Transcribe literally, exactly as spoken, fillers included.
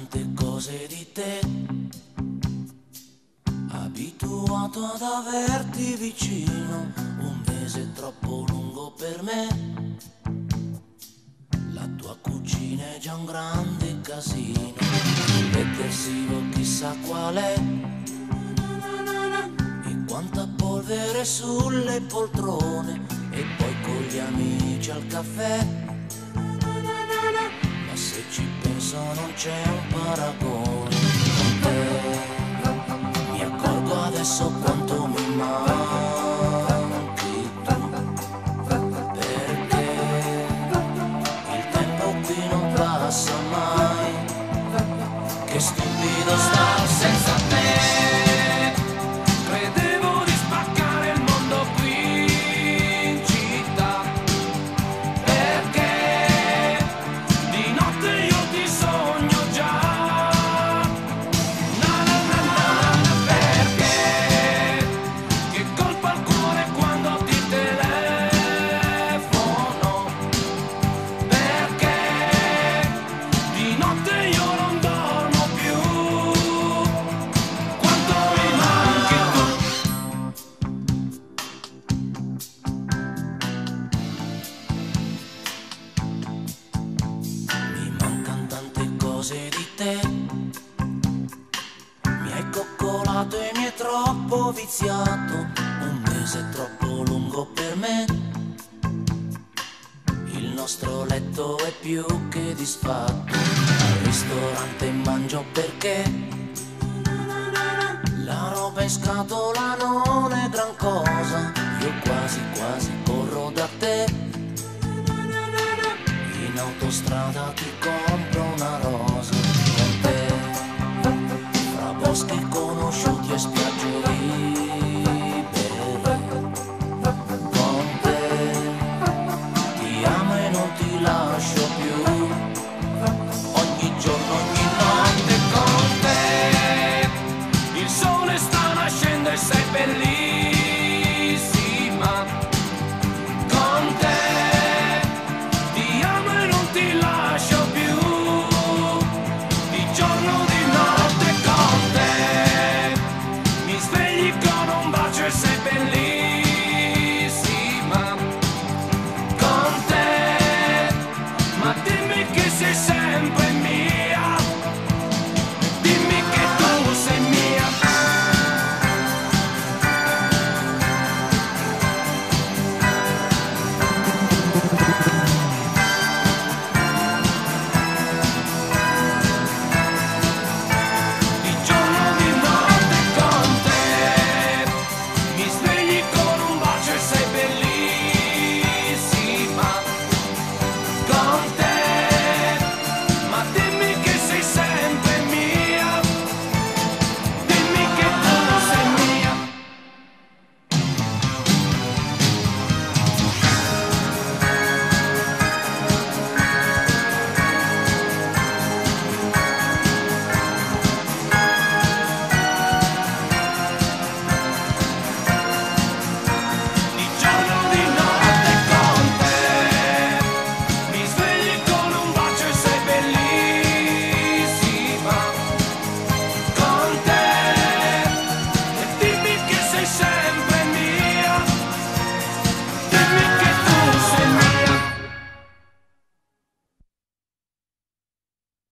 tante cose di te, abituato ad averti vicino, un mese troppo lungo per me. La tua cucina è già un grande casino, il detersivo chissà qual è, e quanta polvere sulle poltrone, e poi con gli amici al caffè. Ma se ci penso non c'è un paragone con te. Mi accorgo adesso quanto mi manchi tu, perché il tempo qui non passa mai. Che stupido star senza te. Di te mi hai coccolato e mi hai troppo viziato, un mese troppo lungo per me. Il nostro letto è più che disfatto, al ristorante mangio perché la roba in scatola non è gran cosa. Io quasi quasi corro da te, in autostrada ti compro una rosa. Con te, fra boschi conosciuti e spiagge libere, con te ti amo e non ti lascio più, ogni giorno, ogni notte con te. Il sole sta nascendo e sei bellissima, con te ti lascio più, di giorno, di notte con te. Mi svegli con un bacio e sei bellissima, con te. Ma dimmi che sei